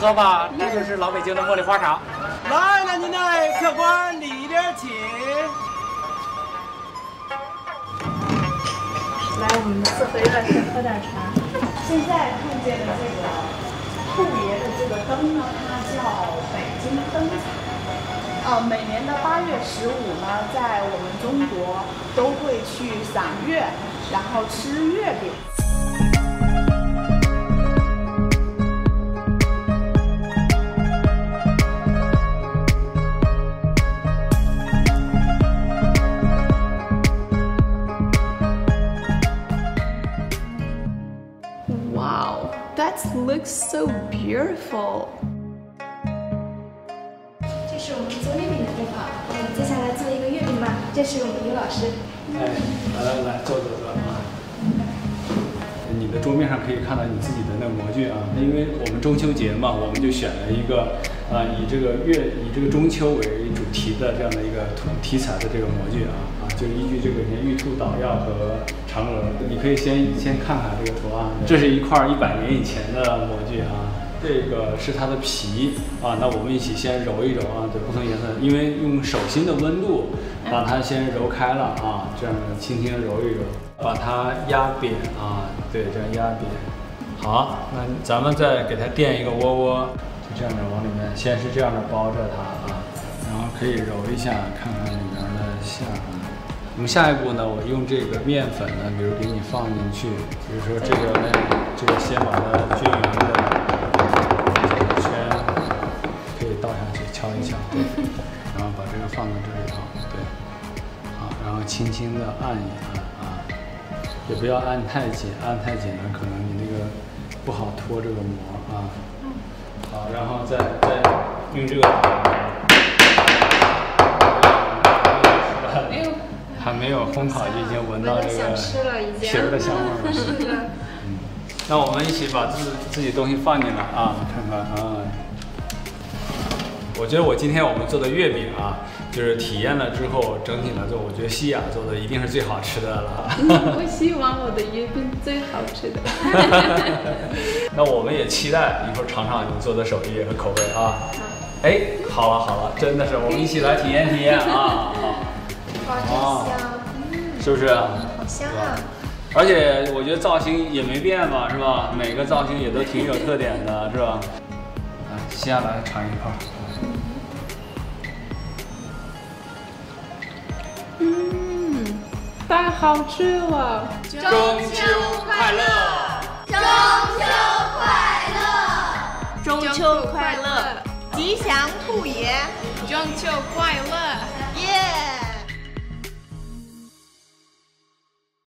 喝吧，这就是老北京的茉莉花茶。 来，您的客官里边请。 来，我们4回热先喝点茶。现在看见的这个兔爷的这个灯呢，它叫北京灯彩。每年的8月15呢，在我们中国都会去赏月，然后吃月饼。Wow, that looks so beautiful. 这是我们做月饼的地方，我们接下来做一个月饼吧。这是我们于老师。 来，坐啊！你的桌面上可以看到你自己的那个模具啊，因为我们中秋节嘛，我们就选了一个以这个中秋为主题的这样的一个题材的这个模具就依据这个玉兔捣药和嫦娥，你可以先看看这个图案，这是一块100年以前的模具啊。这个是它的皮那我们一起先揉一揉对，不同颜色，因为用手心的温度把它先揉开了这样轻轻揉一揉，把它压扁对，这样压扁。好，那咱们再给它垫一个窝窝，就这样的往里面，先是这样的包着它然后可以揉一下，看看里面的馅我们下一步呢，我用这个面粉呢，比如给你放进去，比如说这个先把它均匀的。倒下去，敲一敲，对，然后把这个放到这里头，对，好，然后轻轻的按一按也不要按太紧，按太紧了可能你那个不好脱这个膜好，然后再用这个，还没有烘烤就已经闻到这个皮儿的香味了，是的，那我们一起把自己东西放进来看看我觉得今天我们做的月饼就是体验了之后，整体来做，我觉得西雅做的一定是最好吃的了。 我希望我的月饼最好吃的。 那我们也期待一会儿尝尝你做的手艺和口味好了，真的是，我们一起来体验好。 哇，真香！ 是不是？ 好香啊！ 而且我觉得造型也没变吧，是吧？每个造型也都挺有特点的，是吧？西雅来尝一块。 太好吃了！ 中秋快乐！ 中秋快乐！ 中秋快乐！ 吉祥兔爷！ 中秋快乐！ 耶！